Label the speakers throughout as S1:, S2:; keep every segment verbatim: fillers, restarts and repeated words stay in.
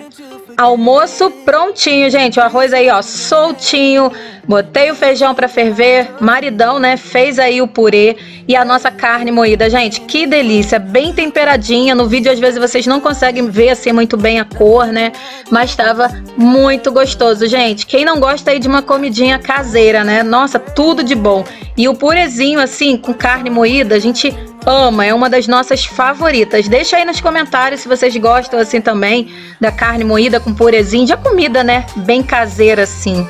S1: Almoço prontinho, gente. O arroz aí, ó, soltinho. Botei o feijão pra ferver. Maridão, né, fez aí o purê. E a nossa carne moída, gente, que delícia. Bem temperadinha. No vídeo, às vezes, vocês não conseguem ver, assim, muito bem a cor, né? Mas tava muito gostoso, gente. Quem não gosta aí de uma comidinha caseira, né? Nossa, tudo de bom. E o purezinho, assim, com carne moída, a gente ama, é uma das nossas favoritas. Deixa aí nos comentários se vocês gostam assim também da carne moída com purezinho, de comida, né, bem caseira assim.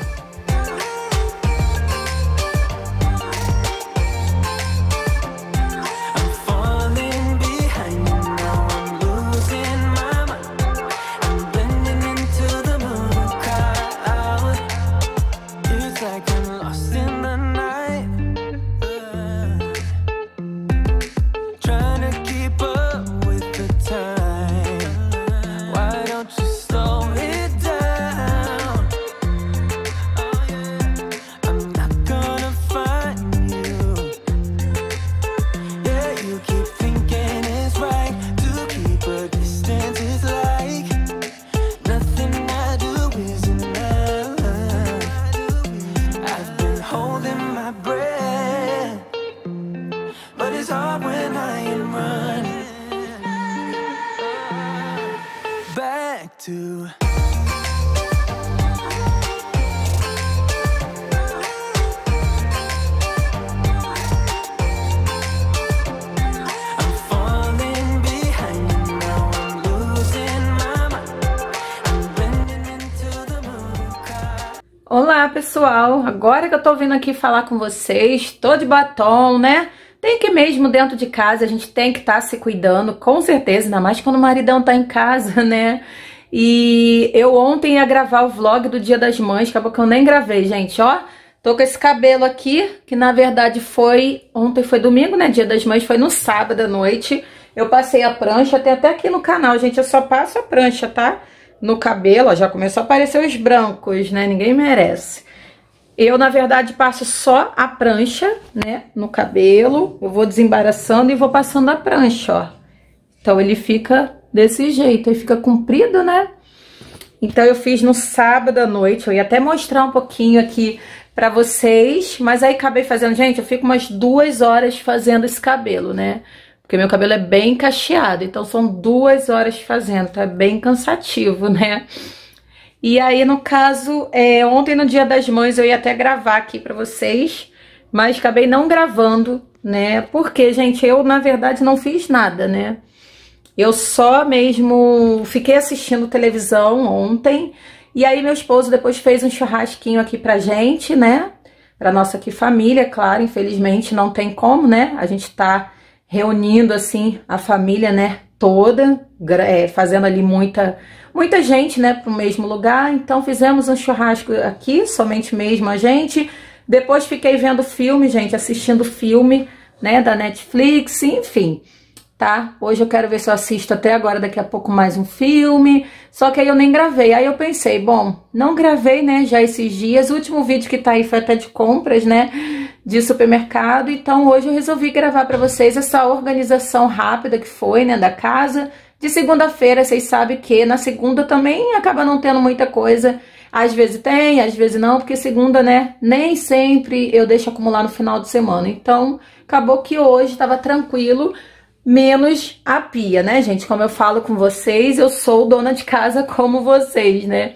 S1: Olá pessoal, agora que eu tô vindo aqui falar com vocês, tô de batom, né? Tem que mesmo dentro de casa, a gente tem que estar tá se cuidando, com certeza, ainda mais quando o maridão tá em casa, né? E eu ontem ia gravar o vlog do Dia das Mães, acabou que eu nem gravei, gente, ó. Tô com esse cabelo aqui, que na verdade foi, ontem foi domingo, né? Dia das Mães foi no sábado à noite. Eu passei a prancha, tem até aqui no canal, gente, eu só passo a prancha, tá? No cabelo, ó, já começou a aparecer os brancos, né? Ninguém merece. Eu, na verdade, passo só a prancha, né? No cabelo. Eu vou desembaraçando e vou passando a prancha, ó. Então, ele fica desse jeito. Ele fica comprido, né? Então, eu fiz no sábado à noite. Eu ia até mostrar um pouquinho aqui pra vocês. Mas aí, acabei fazendo... Gente, eu fico umas duas horas fazendo esse cabelo, né? Porque meu cabelo é bem cacheado, então são duas horas fazendo, tá bem cansativo, né? E aí, no caso, é, ontem no Dia das Mães eu ia até gravar aqui pra vocês, mas acabei não gravando, né? Porque, gente, eu, na verdade, não fiz nada, né? Eu só mesmo fiquei assistindo televisão ontem, e aí meu esposo depois fez um churrasquinho aqui pra gente, né? Pra nossa aqui família, claro, infelizmente não tem como, né? A gente tá... reunindo, assim, a família, né, toda, é, fazendo ali muita, muita gente, né, pro mesmo lugar. Então, fizemos um churrasco aqui, somente mesmo a gente. Depois fiquei vendo filme, gente, assistindo filme, né, da Netflix, enfim, tá? Hoje eu quero ver se eu assisto até agora, daqui a pouco, mais um filme. Só que aí eu nem gravei. Aí eu pensei, bom, não gravei, né, já esses dias. O último vídeo que tá aí foi até de compras, né, de supermercado. Então hoje eu resolvi gravar pra vocês essa organização rápida que foi, né, da casa. De segunda-feira, vocês sabem que na segunda também acaba não tendo muita coisa. Às vezes tem, às vezes não, porque segunda, né, nem sempre eu deixo acumular no final de semana. Então acabou que hoje tava tranquilo, menos a pia, né, gente? Como eu falo com vocês, eu sou dona de casa como vocês, né?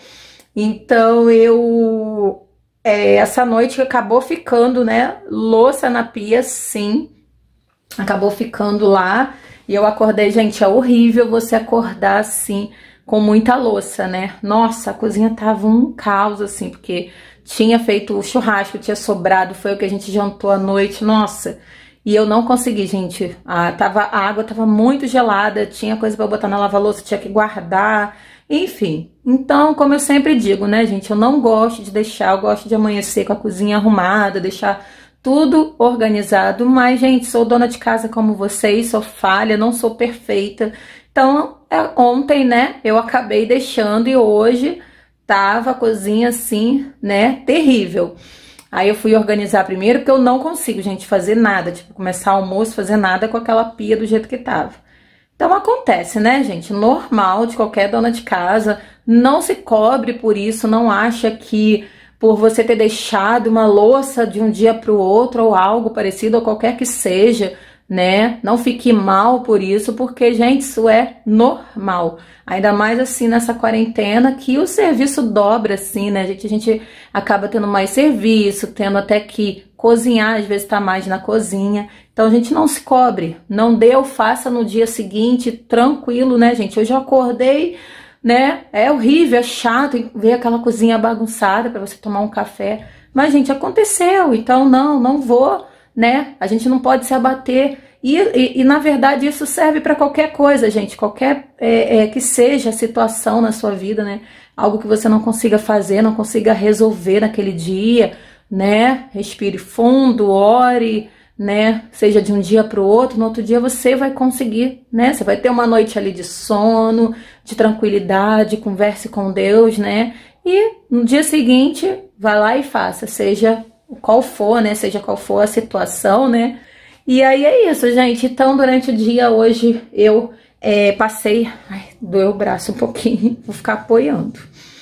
S1: Então eu... É, essa noite acabou ficando, né, louça na pia, sim. Acabou ficando lá. E eu acordei, gente, é horrível você acordar assim, com muita louça, né? Nossa, a cozinha tava um caos, assim, porque tinha feito o churrasco, tinha sobrado, foi o que a gente jantou à noite, nossa... E eu não consegui, gente. A, tava, a água tava muito gelada, tinha coisa pra botar na lava-louça, tinha que guardar, enfim. Então, como eu sempre digo, né, gente, eu não gosto de deixar, eu gosto de amanhecer com a cozinha arrumada, deixar tudo organizado. Mas, gente, sou dona de casa como vocês, sou falha, não sou perfeita. Então, é, ontem, né, eu acabei deixando e hoje tava a cozinha assim, né, terrível. Aí eu fui organizar primeiro, porque eu não consigo, gente, fazer nada, tipo, começar o almoço, fazer nada com aquela pia do jeito que tava. Então acontece, né, gente? Normal de qualquer dona de casa, não se cobre por isso, não acha que por você ter deixado uma louça de um dia para o outro ou algo parecido ou qualquer que seja, né? Não fique mal por isso, porque, gente, isso é normal. Ainda mais assim nessa quarentena que o serviço dobra assim, né? A gente, a gente acaba tendo mais serviço, tendo até que cozinhar, às vezes tá mais na cozinha. Então a gente não se cobre. Não deu, faça no dia seguinte, tranquilo, né, gente? Eu já acordei, né? É horrível, é chato ver aquela cozinha bagunçada para você tomar um café. Mas, gente, aconteceu. Então, não, não vou, né? A gente não pode se abater. E, e, e na verdade, isso serve para qualquer coisa, gente. Qualquer é, é, que seja a situação na sua vida, né? Algo que você não consiga fazer, não consiga resolver naquele dia, né? Respire fundo, ore, né? Seja de um dia para o outro, no outro dia você vai conseguir, né? Você vai ter uma noite ali de sono, de tranquilidade, converse com Deus, né? E no dia seguinte, vai lá e faça, seja qual for, né? Seja qual for a situação, né? E aí é isso, gente. Então, durante o dia hoje eu é, passei... Ai, doeu o braço um pouquinho, vou ficar apoiando.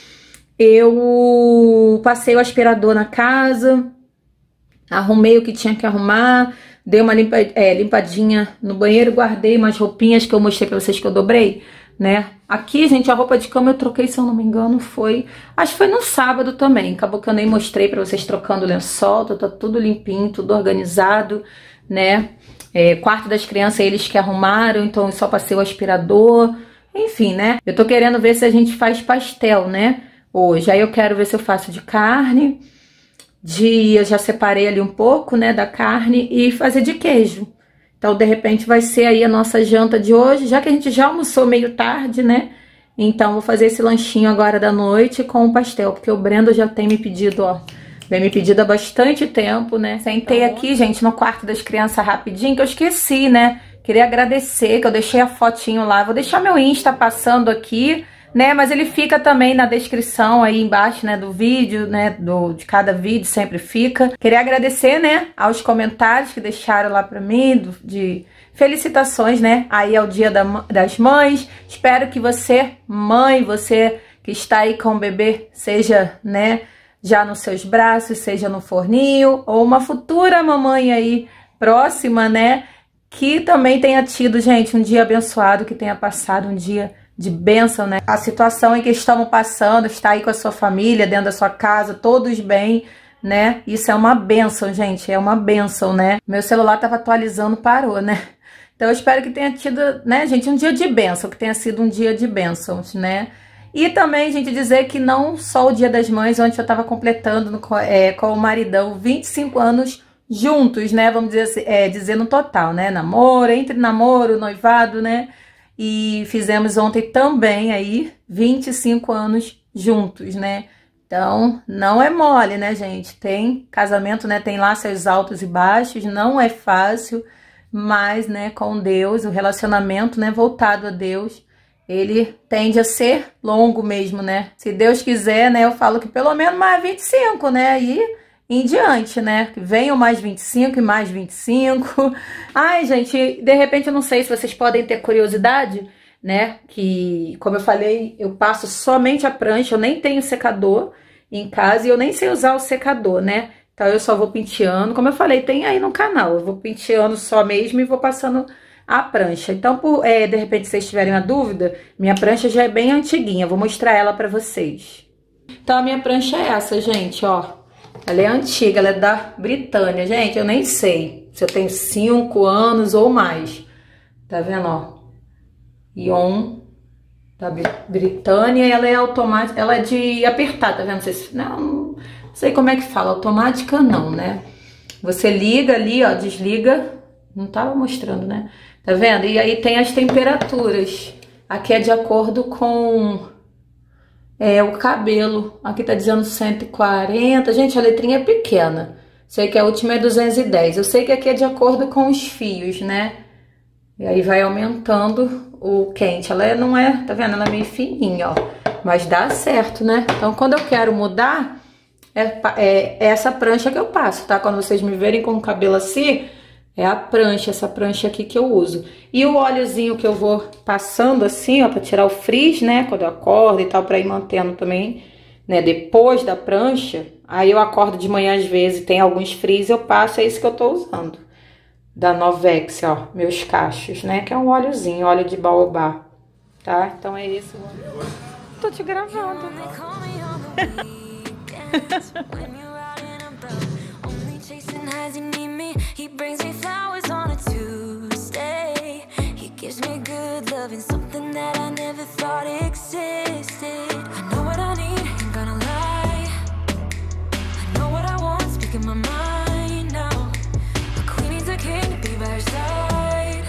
S1: Eu passei o aspirador na casa, arrumei o que tinha que arrumar, dei uma limpa, é, limpadinha no banheiro, guardei umas roupinhas que eu mostrei pra vocês que eu dobrei, né? Aqui, gente, a roupa de cama eu troquei, se eu não me engano, foi... Acho que foi no sábado também, acabou que eu nem mostrei pra vocês trocando o lençol, tá tudo limpinho, tudo organizado, né? É, quarto das crianças, eles que arrumaram, então eu só passei o aspirador, enfim, né? Eu tô querendo ver se a gente faz pastel, né? Hoje, aí eu quero ver se eu faço de carne, de... eu já separei ali um pouco, né, da carne e fazer de queijo. Então, de repente, vai ser aí a nossa janta de hoje, já que a gente já almoçou meio tarde, né? Então, vou fazer esse lanchinho agora da noite com o pastel, porque o Brendo já tem me pedido, ó, vem me pedido há bastante tempo, né? Sentei aqui, gente, no quarto das crianças rapidinho, que eu esqueci, né? Queria agradecer, que eu deixei a fotinho lá. Vou deixar meu Insta passando aqui, né? Mas ele fica também na descrição aí embaixo, né? Do vídeo, né? Do, de cada vídeo, sempre fica. Queria agradecer, né? Aos comentários que deixaram lá pra mim, do, de felicitações, né? Aí é o dia da, das mães. Espero que você, mãe, você que está aí com o bebê, seja, né? Já nos seus braços, seja no forninho, ou uma futura mamãe aí próxima, né? Que também tenha tido, gente, um dia abençoado, que tenha passado um dia de bênção, né? A situação em que estamos passando, está aí com a sua família, dentro da sua casa, todos bem, né? Isso é uma bênção, gente, é uma bênção, né? Meu celular tava atualizando, parou, né? Então eu espero que tenha tido, né, gente, um dia de bênção, que tenha sido um dia de bênçãos, né? E também, gente, dizer que não só o Dia das Mães, onde eu tava completando no, é, com o maridão vinte e cinco anos juntos, né? Vamos dizer, assim, é, dizer no total, né? Namoro, entre namoro, noivado, né? E fizemos ontem também aí vinte e cinco anos juntos, né? Então, não é mole, né, gente? Tem casamento, né? Tem lá seus altos e baixos, não é fácil, mas, né, com Deus, o relacionamento, né, voltado a Deus, ele tende a ser longo mesmo, né? Se Deus quiser, né, eu falo que pelo menos mais vinte e cinco, né? E em diante, né? Venham mais vinte e cinco e mais vinte e cinco. Ai, gente, de repente eu não sei se vocês podem ter curiosidade, né? Que, como eu falei, eu passo somente a prancha, eu nem tenho secador em casa e eu nem sei usar o secador, né? Então eu só vou penteando, como eu falei, tem aí no canal, eu vou penteando só mesmo e vou passando a prancha. Então, por, é, de repente, se vocês tiverem uma dúvida, minha prancha já é bem antiguinha, vou mostrar ela pra vocês. Então, a minha prancha é essa, gente, ó. Ela é antiga, ela é da Britânia. Gente, eu nem sei se eu tenho cinco anos ou mais. Tá vendo, ó? Ion da Britânia, ela é automática, ela é de apertar, tá vendo? Vocês, não, não sei como é que fala, automática não, né? Você liga ali, ó, desliga, não tava mostrando, né? Tá vendo? E aí tem as temperaturas. Aqui é de acordo com é, o cabelo. Aqui tá dizendo cento e quarenta. Gente, a letrinha é pequena. Sei que a última é duzentos e dez. Eu sei que aqui é de acordo com os fios, né? E aí vai aumentando o quente. Ela não é, tá vendo? Ela é meio fininha, ó. Mas dá certo, né? Então, quando eu quero mudar, é, é, é essa prancha que eu passo, tá? Quando vocês me verem com o cabelo assim, É a prancha, essa prancha aqui que eu uso. E o óleozinho que eu vou passando assim, ó, pra tirar o frizz, né? Quando eu acordo e tal, pra ir mantendo também, né? Depois da prancha, aí eu acordo de manhã às vezes, tem alguns frizz, eu passo, é isso que eu tô usando. Da Novex, ó, meus cachos, né? Que é um óleozinho, óleo de baobá, tá? Então é esse o óleo. Tô te gravando.
S2: He brings me flowers on a Tuesday. He gives me good loving, something that I never thought existed. I know what I need, ain't gonna lie. I know what I want, speaking my mind now. A queen needs a king to be by her side.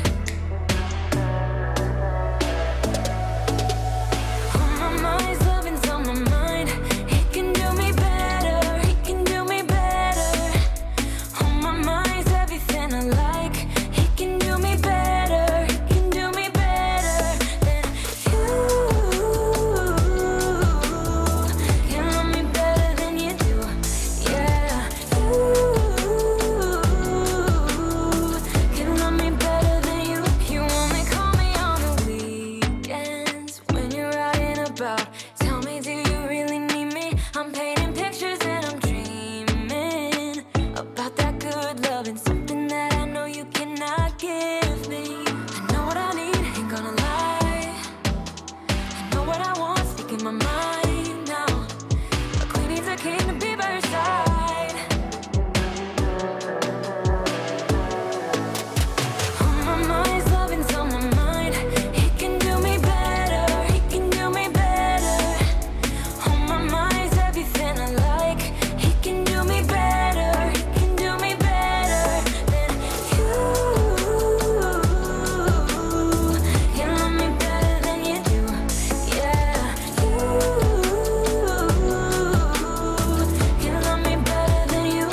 S2: On my mind's loving's on my mind. He can do me better, he can do me better. On my mind's everything I like. He can do me better, he can do me better than you. Can love me better than you do, yeah. You can love me better than you. You only call me on the weekends when you're out and about. Tell me, do you really need me? I'm painting pictures and I'm dreaming about that good loving, something that I know you cannot give me. I know what I need, ain't gonna lie. I know what I want, speaking my mind now. A queen needs a king to be by her side. On my mind's loving's on my mind. He can do me better, he can do me better. On my mind's everything I like. He can do me better, he can do me better than you. Can love me better than you do, yeah. You can love me better than you.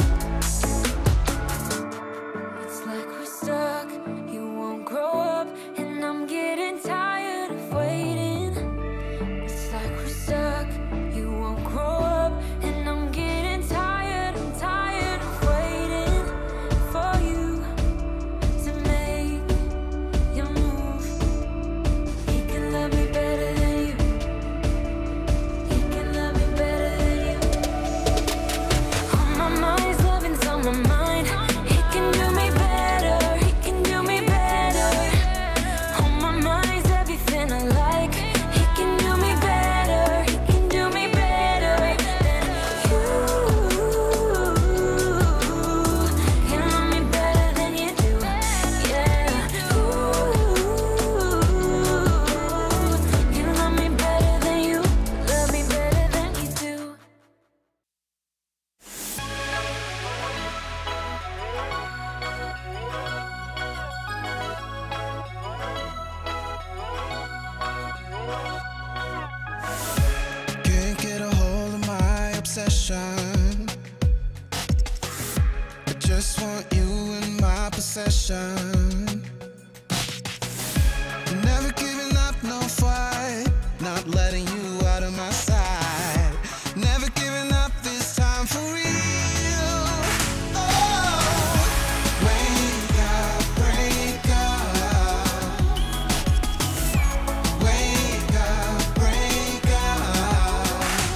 S2: It's like we're stuck, you won't grow up, and I'm getting tired of waiting. It's like we're stuck, you won't grow up, and I'm getting tired, I'm tired of waiting for you to make your move. He can love me better than you. He can love me better than you. On my mind's loving's on my mind. He can do me better, he can do me better. On my mind's everything I like. He can do me better, he can do me better than you. Can love me better than you do, yeah. You can love me better than you. Love me better than you do.
S3: Can't get a hold of my obsession. I just want you in my possession. Never giving up, no fight. Not letting you out of my sight. Never giving up this time for real. Oh, wake up, break up. Wake up, break up.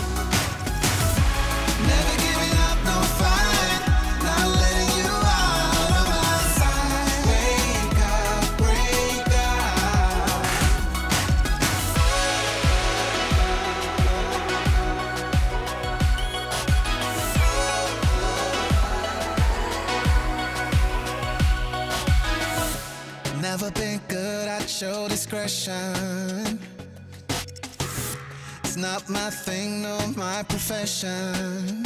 S3: Never giving up, no fight. Not letting you out of my sight. Wake up, break up. Never been good at show discretion. It's not my thing, no, my profession.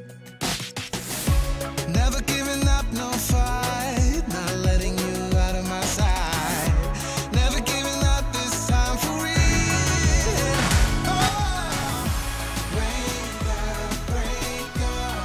S3: Never giving up, no fight. Not letting you out of my sight. Never giving up this time for real. Oh, wake up, break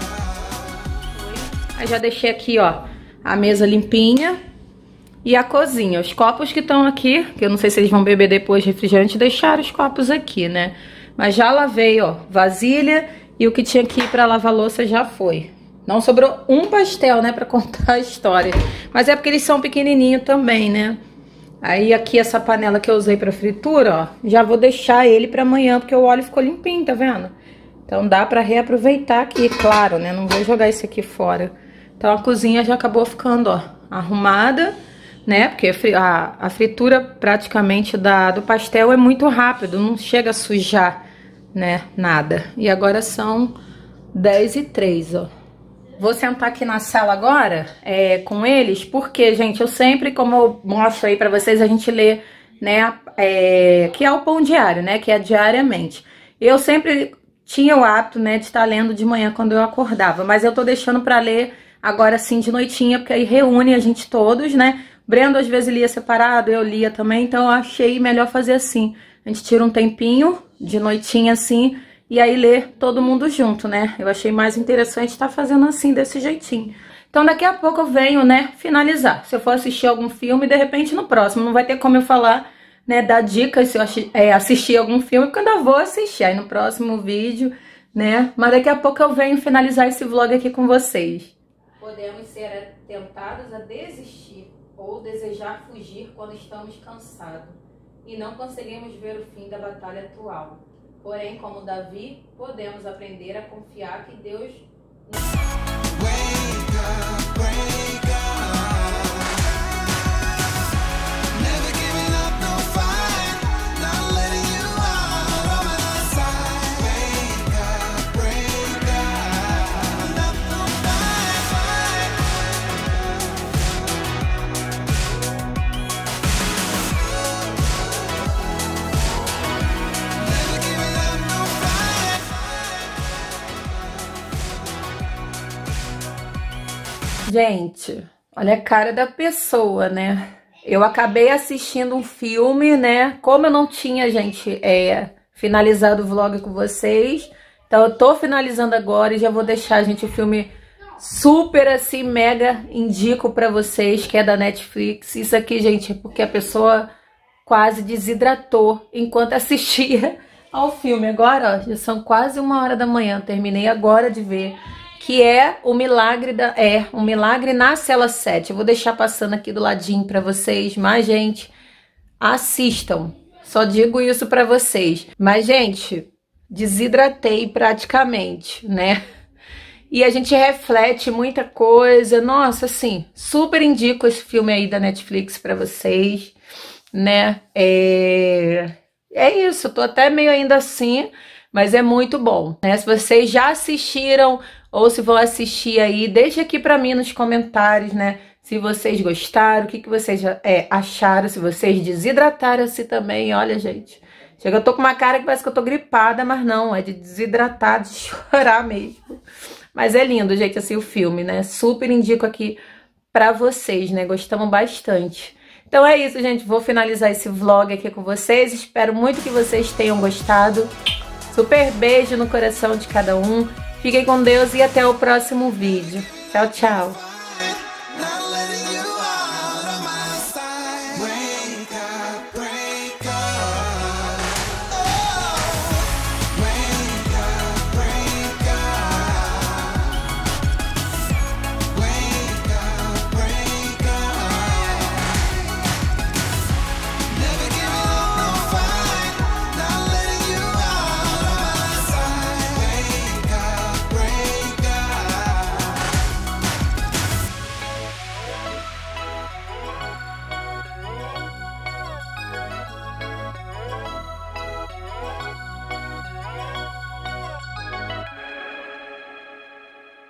S3: up.
S1: Aí já deixei aqui, ó, a mesa limpinha e a cozinha. Os copos que estão aqui, que eu não sei se eles vão beber depois refrigerante, deixaram os copos aqui, né? Mas já lavei, ó, vasilha, e o que tinha aqui pra lavar louça já foi. Não sobrou um pastel, né, pra contar a história. Mas é porque eles são pequenininhos também, né? Aí aqui essa panela que eu usei pra fritura, ó, já vou deixar ele pra amanhã, porque o óleo ficou limpinho, tá vendo? Então dá pra reaproveitar aqui, claro, né? Não vou jogar esse aqui fora. Então a cozinha já acabou ficando, ó, arrumada, né? Porque a, a fritura praticamente da, do pastel é muito rápido, não chega a sujar, né? Nada. E agora são dez e três, ó. Vou sentar aqui na sala agora é, com eles, porque, gente, eu sempre, como eu mostro aí pra vocês, a gente lê, né, é, que é o pão diário, né, que é diariamente. Eu sempre tinha o hábito, né, de estar lendo de manhã quando eu acordava, mas eu tô deixando pra ler agora sim de noitinha, porque aí reúne a gente todos, né. Brendo às vezes lia separado, eu lia também, então eu achei melhor fazer assim. A gente tira um tempinho de noitinha assim, e aí ler todo mundo junto, né? Eu achei mais interessante estar fazendo assim, desse jeitinho. Então daqui a pouco eu venho, né, finalizar. Se eu for assistir algum filme, de repente no próximo. Não vai ter como eu falar, né, dar dicas se eu é, assistir algum filme, porque eu ainda vou assistir. Aí no próximo vídeo, né? Mas daqui a pouco eu venho finalizar esse vlog aqui com vocês. Podemos ser tentados a desistir ou desejar fugir quando estamos cansados e não conseguimos ver o fim da batalha atual. Porém, como Davi, podemos aprender a confiar que Deus...
S3: Wake up, wake up. Never giving up, no fight. Not letting you out of my sight. Wake up, wake up. Not no fight, fight. Never giving up, no fight.
S1: Gente, olha a cara da pessoa, né? Eu acabei assistindo um filme, né? Como eu não tinha, gente, é, finalizado o vlog com vocês, então eu tô finalizando agora e já vou deixar, gente, o filme super, assim, mega indico pra vocês, que é da Netflix. Isso aqui, gente, é porque a pessoa quase desidratou enquanto assistia ao filme. Agora, ó, já são quase uma hora da manhã, terminei agora de ver. Que é o milagre da é o milagre na cela sete. Eu vou deixar passando aqui do ladinho pra vocês, mas gente, assistam. Só digo isso pra vocês. Mas gente, desidratei praticamente, né? E a gente reflete muita coisa. Nossa, assim, super indico esse filme aí da Netflix pra vocês, né? É, é isso, tô até meio ainda assim, mas é muito bom, né? Se vocês já assistiram ou se vão assistir aí, deixa aqui pra mim nos comentários, né? Se vocês gostaram, o que, que vocês é, acharam, se vocês desidrataram-se também. Olha, gente, chega, eu tô com uma cara que parece que eu tô gripada, mas não, é de desidratar, de chorar mesmo. Mas é lindo, gente, assim, o filme, né? Super indico aqui pra vocês, né? Gostamos bastante. Então é isso, gente, vou finalizar esse vlog aqui com vocês. Espero muito que vocês tenham gostado. Super beijo no coração de cada um. Fiquem com Deus e até o próximo vídeo. Tchau, tchau.